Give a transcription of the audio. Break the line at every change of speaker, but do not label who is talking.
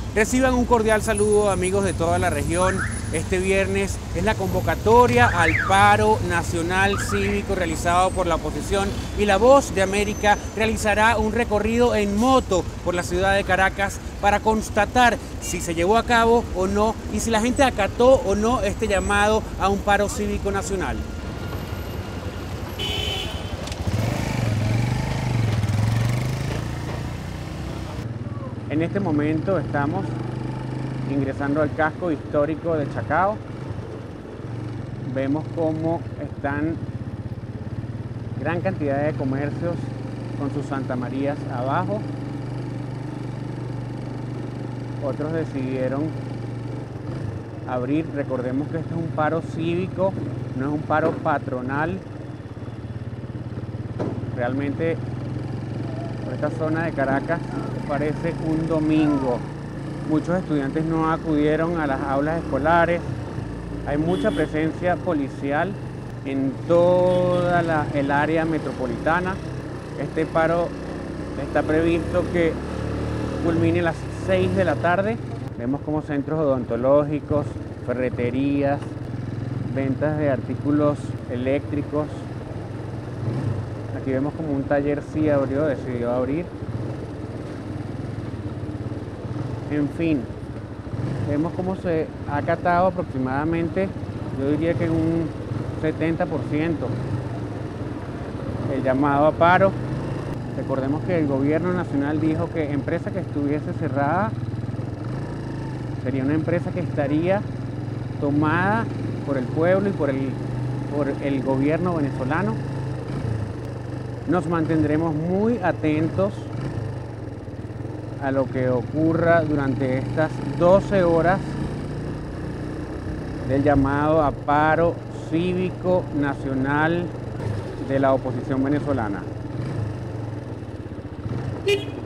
Reciban un cordial saludo, amigos de toda la región. Este viernes es la convocatoria al paro nacional cívico realizado por la oposición, y La Voz de América realizará un recorrido en moto por la ciudad de Caracas para constatar si se llevó a cabo o no y si la gente acató o no este llamado a un paro cívico nacional. En este momento estamos ingresando al casco histórico de Chacao. Vemos cómo están gran cantidad de comercios con sus Santa Marías abajo. Otros decidieron abrir. Recordemos que este es un paro cívico, no es un paro patronal. Realmente por esta zona de Caracas parece un domingo. Muchos estudiantes no acudieron a las aulas escolares. Hay mucha presencia policial en toda el área metropolitana. Este paro está previsto que culmine a las 6 de la tarde. Vemos como centros odontológicos, ferreterías, ventas de artículos eléctricos. Aquí vemos como un taller sí decidió abrir. En fin, vemos cómo se ha acatado aproximadamente, yo diría que en un 70% el llamado a paro. Recordemos que el gobierno nacional dijo que empresa que estuviese cerrada sería una empresa que estaría tomada por el pueblo y por el gobierno venezolano. Nos mantendremos muy atentos a lo que ocurra durante estas 12 horas del llamado a paro cívico nacional de la oposición venezolana.